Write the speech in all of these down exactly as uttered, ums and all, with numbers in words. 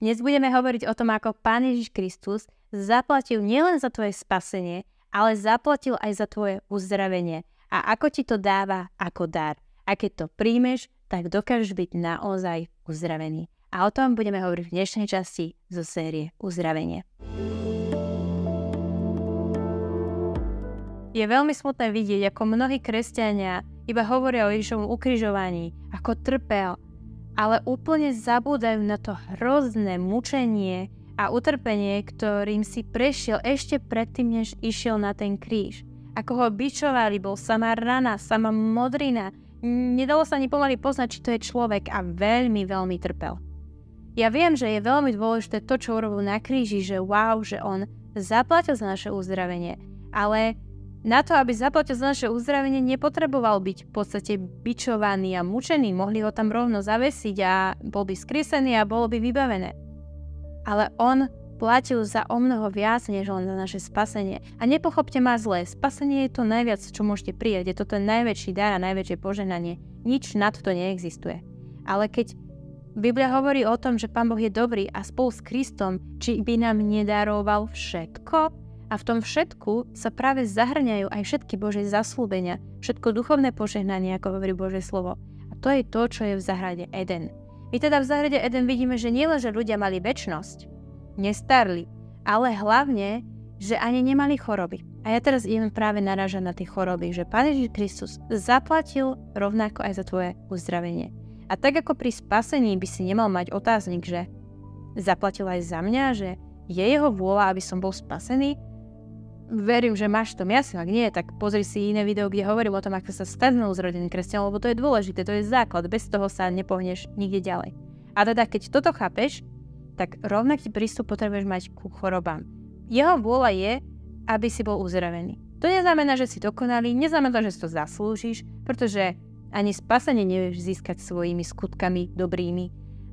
Dnes budeme hovoriť o tom, ako Pán Ježiš Kristus zaplatil nielen za tvoje spasenie, ale zaplatil aj za tvoje uzdravenie. A ako ti to dáva ako dar. A keď to príjmeš, tak dokážeš byť naozaj uzdravený. A o tom budeme hovoriť v dnešnej časti zo série Uzdravenie. Je veľmi smutné vidieť, ako mnohí kresťania iba hovoria o Ježišovom ukrižovaní, ako trpel, ale úplne zabúdajú na to hrozné mučenie a utrpenie, ktorým si prešiel ešte predtým, než išiel na ten kríž. Ako ho bičovali, bol samá rana, samá modrina, nedalo sa ani pomaly poznať, či to je človek a veľmi, veľmi trpel. Ja viem, že je veľmi dôležité to, čo urobil na kríži, že wow, že on zaplatil za naše uzdravenie, ale na to, aby zaplatil za naše uzdravenie, nepotreboval byť v podstate bičovaný a mučený. Mohli ho tam rovno zavesiť a bol by skriesený a bolo by vybavené. Ale on platil za o mnoho viac, než len za naše spasenie. A nepochopte ma zle, spasenie je to najviac, čo môžete prijať. Je to ten najväčší dar a najväčšie požehnanie. Nič nad to neexistuje. Ale keď Biblia hovorí o tom, že Pán Boh je dobrý a spolu s Kristom, či by nám nedaroval všetko? A v tom všetku sa práve zahrňajú aj všetky Božie zasľúbenia, všetko duchovné požehnanie, ako hovorí Božie slovo. A to je to, čo je v záhrade Eden. My teda v záhrade Eden vidíme, že nielen, že ľudia mali večnosť, nestarli, ale hlavne, že ani nemali choroby. A ja teraz idem práve narážať na tie choroby, že Pán Ježiš Kristus zaplatil rovnako aj za tvoje uzdravenie. A tak ako pri spasení by si nemal mať otáznik, že zaplatil aj za mňa, že je jeho vôľa, aby som bol spasený, verím, že máš to jasno, ak nie, tak pozri si iné video, kde hovorím o tom, ako sa stať znovu kresťanom, lebo to je dôležité, to je základ, bez toho sa nepohneš nikde ďalej. A teda, keď toto chápeš, tak rovnaký prístup potrebuješ mať ku chorobám. Jeho vôľa je, aby si bol uzdravený. To neznamená, že si dokonalý, neznamená, že si to zaslúžiš, pretože ani spasenie nevieš získať svojimi skutkami dobrými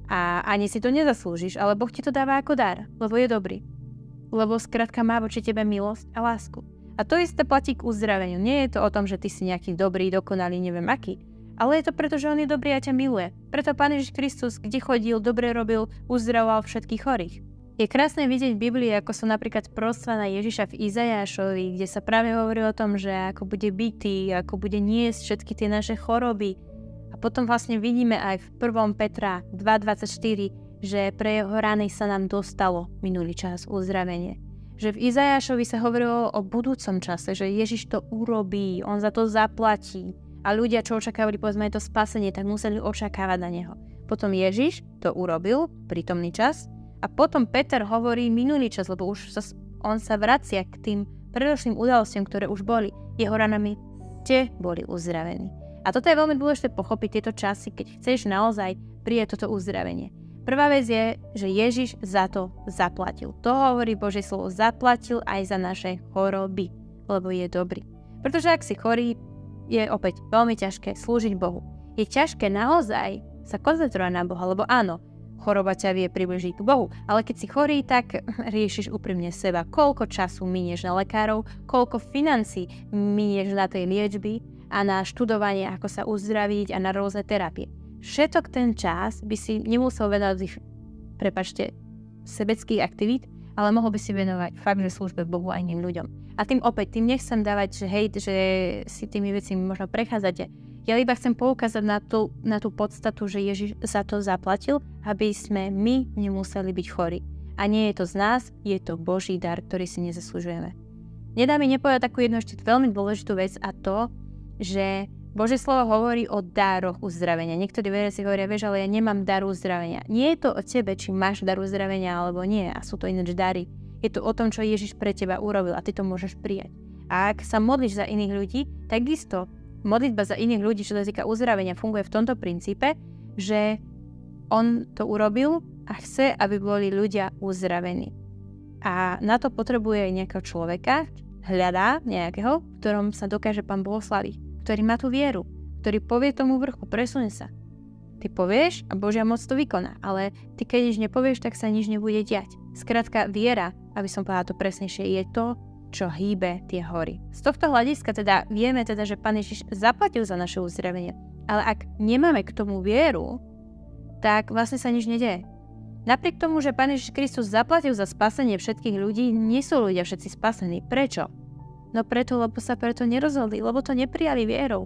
a ani si to nezaslúžiš, ale Boh ti to dáva ako dar, lebo je dobrý. Lebo skrátka má voči tebe milosť a lásku. A to isté platí k uzdraveniu. Nie je to o tom, že ty si nejaký dobrý, dokonalý, neviem aký, ale je to preto, že on je dobrý a ťa miluje. Preto Pán Ježiš Kristus, kde chodil, dobre robil, uzdravoval všetkých chorých. Je krásne vidieť v Biblii, ako sú napríklad prostvaná Ježiša v Izajášovi, kde sa práve hovorí o tom, že ako bude bitý, ako bude niesť všetky tie naše choroby. A potom vlastne vidíme aj v prvom Petra dva dvadsaťštyri, že pre jeho rany sa nám dostalo minulý čas uzdravenie. Že v Izajášovi sa hovorilo o budúcom čase, že Ježiš to urobí, on za to zaplatí. A ľudia, čo očakávali, povedzme, to spasenie, tak museli očakávať na neho. Potom Ježiš to urobil, prítomný čas, a potom Peter hovorí minulý čas, lebo už sa, on sa vracia k tým predošlým udalostiam, ktoré už boli. Jeho ranami ste boli uzdravení. A toto je veľmi dôležité pochopiť tieto časy, keď chceš naozaj prijať toto uzdravenie. Prvá vec je, že Ježiš za to zaplatil. To hovorí Božie slovo, zaplatil aj za naše choroby, lebo je dobrý. Pretože ak si chorý, je opäť veľmi ťažké slúžiť Bohu. Je ťažké naozaj sa koncentrovať na Boha, lebo áno, choroba ťa vie približiť k Bohu, ale keď si chorý, tak riešiš úprimne seba, koľko času minieš na lekárov, koľko financií minieš na tej liečby a na študovanie, ako sa uzdraviť a na rôzne terapie. Všetok ten čas by si nemusel venovať, prepáčte, sebeckých aktivít, ale mohol by si venovať fakt, že službe Bohu a iným ľuďom. A tým opäť, tým nechcem dávať, že hej, že si tými vecami možno prechádzate. Ja iba chcem poukázať na tú, na tú podstatu, že Ježiš za to zaplatil, aby sme my nemuseli byť chorí. A nie je to z nás, je to Boží dar, ktorý si nezaslúžujeme. Nedá mi nepovedať takú jednu ešte veľmi dôležitú vec a to, že Božie slovo hovorí o dároch uzdravenia. Niektorí veriaci hovoria, vieš, ale ja nemám dar uzdravenia. Nie je to o tebe, či máš dar uzdravenia alebo nie, a sú to ináč dary. Je to o tom, čo Ježiš pre teba urobil a ty to môžeš prijať. A ak sa modlíš za iných ľudí, takisto modlitba za iných ľudí, čo sa týka uzdravenia, funguje v tomto princípe, že on to urobil a chce, aby boli ľudia uzdravení. A na to potrebuje nejakého človeka, hľadá nejakého, v ktorom sa dokáže Pán Boh slaviť, ktorý má tú vieru, ktorý povie tomu vrchu, presuň sa. Ty povieš a Božia moc to vykoná, ale ty keď nič nepovieš, tak sa nič nebude diať. Skrátka, viera, aby som povedala to presnejšie, je to, čo hýbe tie hory. Z tohto hľadiska teda vieme teda, že Pán Ježiš zaplatil za naše uzdravenie, ale ak nemáme k tomu vieru, tak vlastne sa nič nedeje. Napriek tomu, že Pán Ježiš Kristus zaplatil za spasenie všetkých ľudí, nie sú ľudia všetci spasení. Prečo? No preto, lebo sa preto nerozhodli, lebo to neprijali vierou.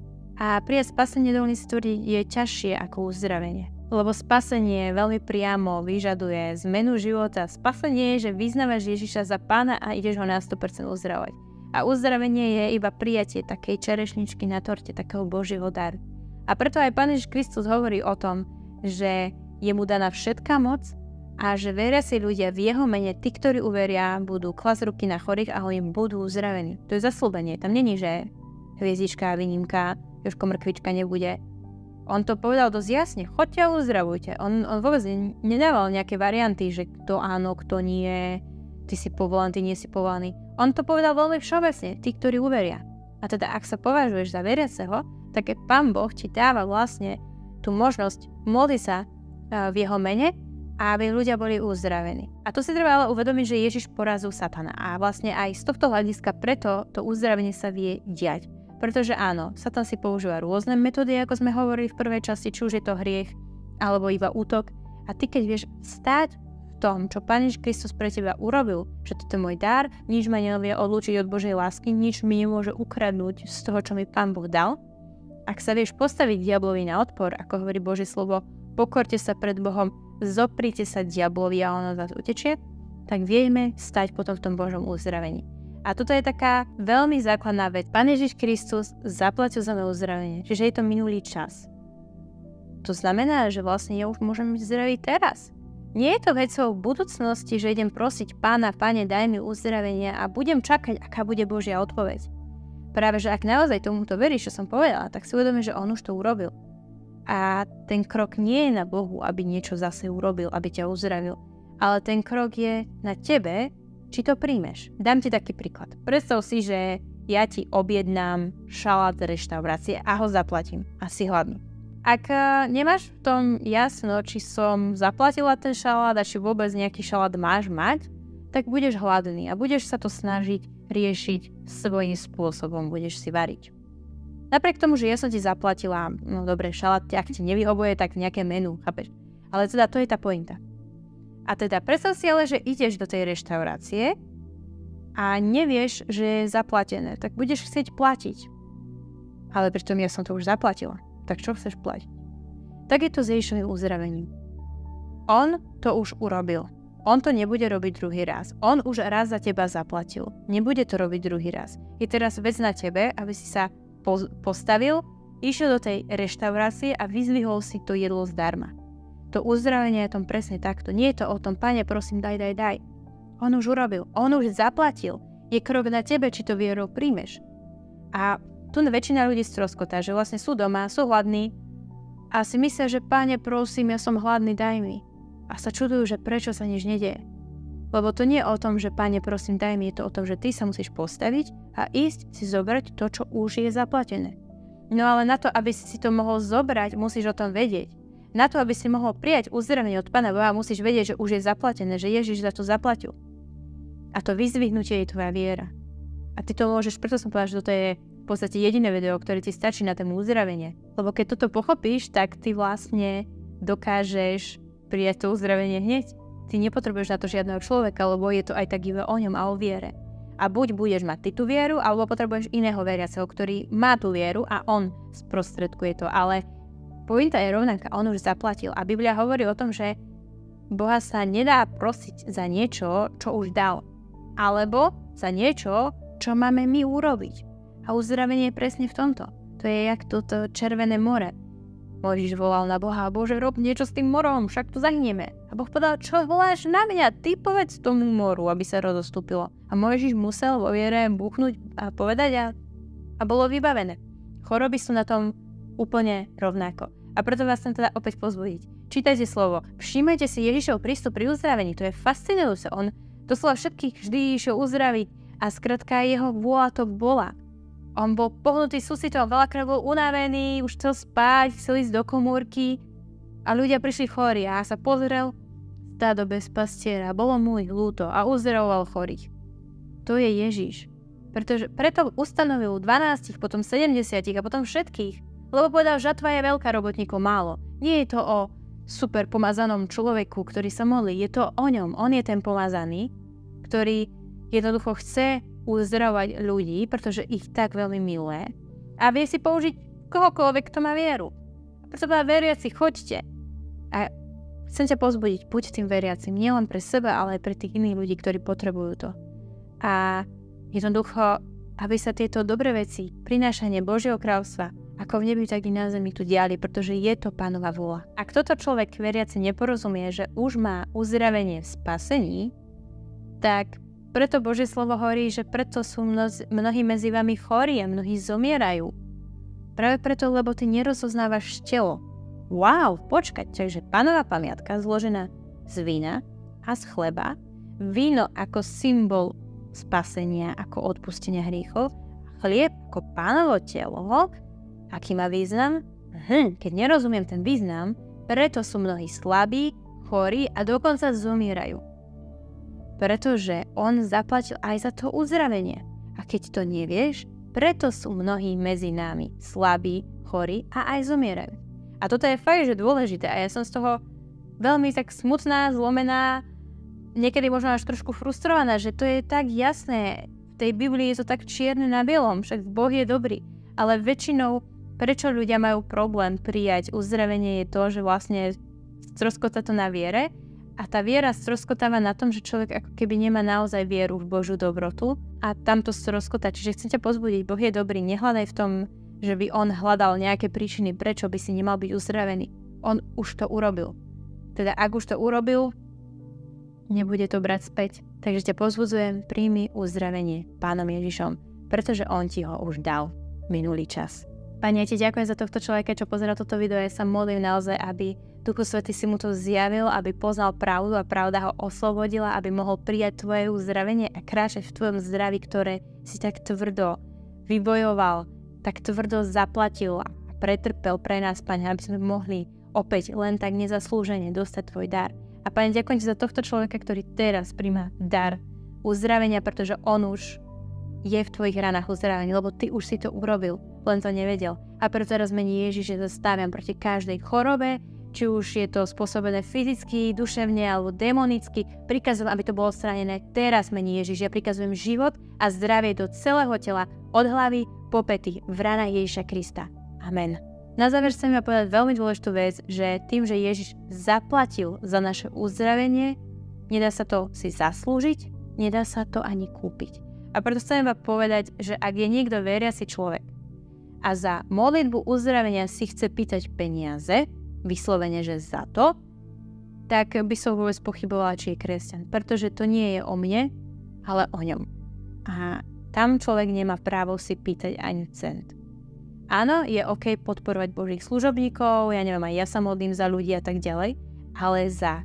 A prijať spasenie, dovolím si tvrdiť, je ťažšie ako uzdravenie. Lebo spasenie veľmi priamo vyžaduje zmenu života. Spasenie je, že vyznávaš Ježiša za Pána a ideš ho na sto percent uzdravovať. A uzdravenie je iba prijatie takej čerešničky na torte, takého Božieho daru. A preto aj Pán Ježiš Kristus hovorí o tom, že je mu daná všetká moc a že veria si ľudia v jeho mene, tí, ktorí uveria, budú klasť ruky na chorých a oni budú uzdravení. To je zasľúbenie. Tam není, že hviezdička, výnimka, Jožko Mrkvička nebude. On to povedal dosť jasne, choďte a uzdravujte. On, on vôbec nedával nejaké varianty, že kto áno, kto nie, ty si povolaný, ty nie si povolaný. On to povedal veľmi všeobecne, tí, ktorí uveria. A teda ak sa považuješ za veriaceho, tak Pán Boh ti dáva vlastne tú možnosť modliť sa v jeho mene a aby ľudia boli uzdravení. A tu si treba ale uvedomiť, že Ježiš porazil Satana. A vlastne aj z tohto hľadiska preto to uzdravenie sa vie diať. Pretože áno, Satan si používa rôzne metódy, ako sme hovorili v prvej časti, či už je to hriech, alebo iba útok. A ty keď vieš stáť v tom, čo Pán Ježiš Kristus pre teba urobil, že toto je môj dar, nič ma nevie odlúčiť od Božej lásky, nič mi nemôže ukradnúť z toho, čo mi Pán Boh dal. Ak sa vieš postaviť diablovi na odpor, ako hovorí Božie slovo, pokorte sa pred Bohom, zoprite sa diablovi a ono vás utečie, tak vieme stať potom v tom Božom uzdravení. A toto je taká veľmi základná vec. Pán Ježiš Kristus zaplatil za moje uzdravenie, čiže je to minulý čas. To znamená, že vlastne ja už môžem byť zdravý teraz. Nie je to vecou budúcnosti, že idem prosiť Pána, Pane, daj mi uzdravenie a budem čakať, aká bude Božia odpoveď. Práve, že ak naozaj tomuto veríš, čo som povedala, tak si uvedomíš, že on už to urobil. A ten krok nie je na Bohu, aby niečo zase urobil, aby ťa uzdravil. Ale ten krok je na tebe, či to príjmeš. Dám ti taký príklad. Predstav si, že ja ti objednám šalát z reštaurácie a ho zaplatím. A si hladný. Ak uh, nemáš v tom jasno, či som zaplatila ten šalát a či vôbec nejaký šalát máš mať, tak budeš hladný a budeš sa to snažiť riešiť svojím spôsobom. Budeš si variť. Napriek tomu, že ja som ti zaplatila, no dobre, šalát, ak ti nevyhovuje, tak nejaké menu, chápeš? Ale teda to je tá pointa. A teda predstav si ale, že ideš do tej reštaurácie a nevieš, že je zaplatené, tak budeš chcieť platiť. Ale pritom ja som to už zaplatila. Tak čo chceš platiť? Tak je to s Ježišovým uzdravením. On to už urobil. On to nebude robiť druhý raz. On už raz za teba zaplatil. Nebude to robiť druhý raz. Je teraz vec na tebe, aby si sa postavil, išiel do tej reštaurácie a vyzvihol si to jedlo zdarma. To uzdravenie je tom presne takto. Nie je to o tom, Pane, prosím, daj, daj, daj. On už urobil. On už zaplatil. Je krok na tebe, či to vierou príjmeš. A tu väčšina ľudí stroskotá, že vlastne sú doma, sú hladní a si myslia, že Pane, prosím, ja som hladný, daj mi. A sa čudujú, že prečo sa nič nedieje. Lebo to nie je o tom, že Pane, prosím, daj mi, je to o tom, že ty sa musíš postaviť a ísť si zobrať to, čo už je zaplatené. No ale na to, aby si to mohol zobrať, musíš o tom vedieť. Na to, aby si mohol prijať uzdravenie od Pána Boha, musíš vedieť, že už je zaplatené, že Ježiš za to zaplatil. A to vyzdvihnutie je tvoja viera. A ty to môžeš, preto som povedala, že toto je v podstate jediné video, ktoré ti stačí na tému uzdravenie. Lebo keď toto pochopíš, tak ty vlastne dokážeš prijať to uzdravenie hneď. Ty nepotrebuješ na to žiadneho človeka, lebo je to aj tak iba o ňom a o viere. A buď budeš mať ty tú vieru, alebo potrebuješ iného veriaceho, ktorý má tú vieru a on sprostredkuje to. Ale pointa je rovnaká, on už zaplatil. A Biblia hovorí o tom, že Boha sa nedá prosiť za niečo, čo už dal. Alebo za niečo, čo máme my urobiť. A uzdravenie je presne v tomto. To je jak toto Červené more. Mojžiš volal na Boha, Bože, rob niečo s tým morom, však tu zahynieme. A Boh povedal, čo voláš na mňa, ty povedz tomu moru, aby sa rozostúpilo. A Mojžiš musel vo viere buchnúť a povedať a, a bolo vybavené. Choroby sú na tom úplne rovnako. A preto vás chcem teda opäť pozbudiť. Čítajte slovo. Všímajte si Ježišov prístup pri uzdravení. To je fascinujúce. On doslova všetkých vždy išiel uzdraviť a skrátka jeho vôľa to bola. On bol pohnutý súcitom, veľakrát bol unavený, už chcel spať, chcel ísť do komórky a ľudia prišli chorí a sa pozrel, stádo bez pastiera, bolo mu ich ľúto a uzdravoval chorých. To je Ježiš. Pretože preto ustanovil dvanástich, potom sedemdesiatich a potom všetkých. Lebo povedal, žatva je veľká, robotníkov málo. Nie je to o super pomazanom človeku, ktorý sa modlí. Je to o ňom. On je ten pomazaný, ktorý jednoducho chce uzdravovať ľudí, pretože ich tak veľmi miluje. A vie si použiť kohokoľvek, kto má vieru. Preto povedať veriaci, choďte. A chcem ťa pozbudiť, buď tým veriacim, nielen pre seba, ale aj pre tých iných ľudí, ktorí potrebujú to. A jednoducho, aby sa tieto dobré veci, prinášanie Božieho kráľovstva, ako v nebi, tak i na zemi tu diali, pretože je to Pánova vôľa. Ak toto človek veriaci neporozumie, že už má uzdravenie v spasení, tak preto Božie slovo hovorí, že preto sú mnoz, mnohí medzi vami chorí a mnohí zomierajú. Práve preto, lebo ty nerozoznávaš telo. Wow, počkať, takže Pánova pamiatka zložená z vína a z chleba, víno ako symbol spasenia, ako odpustenia hriechov, chlieb ako Pánovo telo, aký má význam? Hm, keď nerozumiem ten význam, preto sú mnohí slabí, chorí a dokonca zomierajú. Pretože on zaplatil aj za to uzdravenie. A keď to nevieš, preto sú mnohí medzi nami slabí, chorí a aj zomierajú. A toto je fakt, že dôležité a ja som z toho veľmi tak smutná, zlomená, niekedy možno až trošku frustrovaná, že to je tak jasné. V tej Biblii je to tak čierne na bielom, však Boh je dobrý. Ale väčšinou, prečo ľudia majú problém prijať uzdravenie, je to, že vlastne stroskotá to na viere a tá viera stroskotáva na tom, že človek ako keby nemá naozaj vieru v Božiu dobrotu a tam to stroskotá. Čiže chcem ťa pozbudiť, Boh je dobrý, nehľadaj v tom, že by on hľadal nejaké príčiny, prečo by si nemal byť uzdravený. On už to urobil. Teda ak už to urobil, nebude to brať späť. Takže ťa pozbudzujem, príjmi uzdravenie Pánom Ježišom, pretože on ti ho už dal minulý čas. Pane, ja ti ďakujem za tohto človeka, čo pozerá toto video. Ja sa modlím naozaj, aby Duchu Svätý si mu to zjavil, aby poznal pravdu a pravda ho oslobodila, aby mohol prijať tvoje uzdravenie a kráčať v tvojom zdraví, ktoré si tak tvrdo vybojoval, tak tvrdo zaplatil a pretrpel pre nás, Pane, aby sme mohli opäť len tak nezaslúžene dostať tvoj dar. A Pane, ďakujem ti za tohto človeka, ktorý teraz príjma dar uzdravenia, pretože on už je v tvojich ranách uzdravený, lebo ty už si to urobil, len to nevedel. A preto teraz mení Ježiš, že zastaviam proti každej chorobe, či už je to spôsobené fyzicky, duševne alebo demonicky. Prikazujem, aby to bolo odstránené. Teraz mení Ježiš. Ja prikazujem život a zdravie do celého tela, od hlavy po pety, v ranách Ježiša Krista. Amen. Na záver chcem vám povedať veľmi dôležitú vec, že tým, že Ježiš zaplatil za naše uzdravenie, nedá sa to si zaslúžiť, nedá sa to ani kúpiť. A preto chcem vám povedať, že ak je niekto veriaci človek a za modlitbu uzdravenia si chce pýtať peniaze, vyslovene, že za to, tak by som vôbec pochybovala, či je kresťan. Pretože to nie je o mne, ale o ňom. A tam človek nemá právo si pýtať ani cent. Áno, je OK podporovať Božích služobníkov, ja neviem, aj ja sa modlím za ľudí a tak ďalej, ale za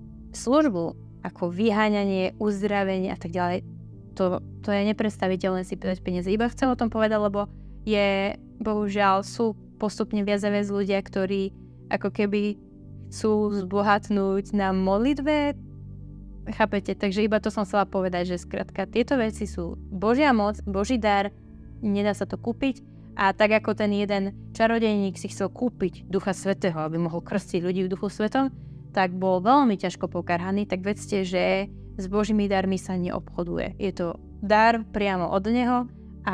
službu, ako vyháňanie, uzdravenie a tak ďalej, to, to je nepredstaviteľné si pýtať peniaze. Iba chcem o tom povedať, lebo je, bohužiaľ, sú postupne viac a viac ľudia, ktorí ako keby chcú zbohatnúť na modlitbe. Chápete? Takže iba to som chcela povedať, že skrátka tieto veci sú Božia moc, Boží dar, nedá sa to kúpiť. A tak ako ten jeden čarodejník si chcel kúpiť Ducha Svätého, aby mohol krstiť ľudí v Duchu Svätom, tak bol veľmi ťažko pokarhaný, tak vedzte, že s Božími darmi sa neobchoduje. Je to dar priamo od Neho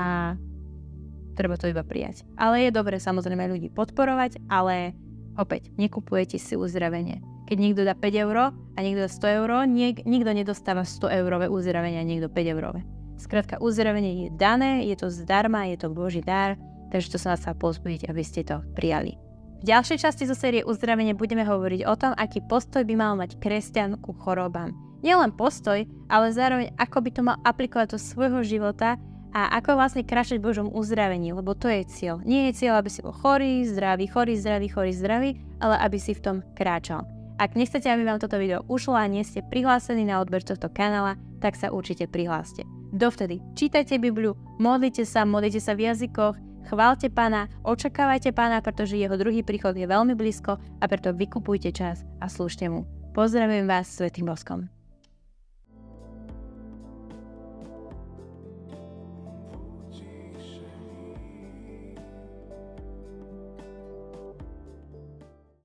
a treba to iba prijať. Ale je dobre samozrejme ľudí podporovať, ale opäť, nekupujete si uzdravenie. Keď niekto dá päť eur a niekto dá sto eur, niek- nikto nedostáva sto eurové uzdravenie a niekto päť eurové. Skrátka, uzdravenie je dané, je to zdarma, je to Boží dar, takže to sa vás chcela pozbudiť, aby ste to prijali. V ďalšej časti zo série uzdravenie budeme hovoriť o tom, aký postoj by mal mať kresťan ku chorobám. Nielen postoj, ale zároveň ako by to mal aplikovať do svojho života a ako vlastne kráčať v Božom uzdravení, lebo to je cieľ. Nie je cieľ, aby si bol chorý, zdravý, chorý, zdravý, chorý, zdravý, ale aby si v tom kráčal. Ak nechcete, aby vám toto video ušlo a nie ste prihlásení na odber tohto kanála, tak sa určite prihláste. Dovtedy čítajte Bibliu, modlite sa, modlite sa v jazykoch, chváľte Pána, očakávajte Pána, pretože jeho druhý príchod je veľmi blízko a preto vykupujte čas a slúžte mu. Pozdravujem vás svätým boskom.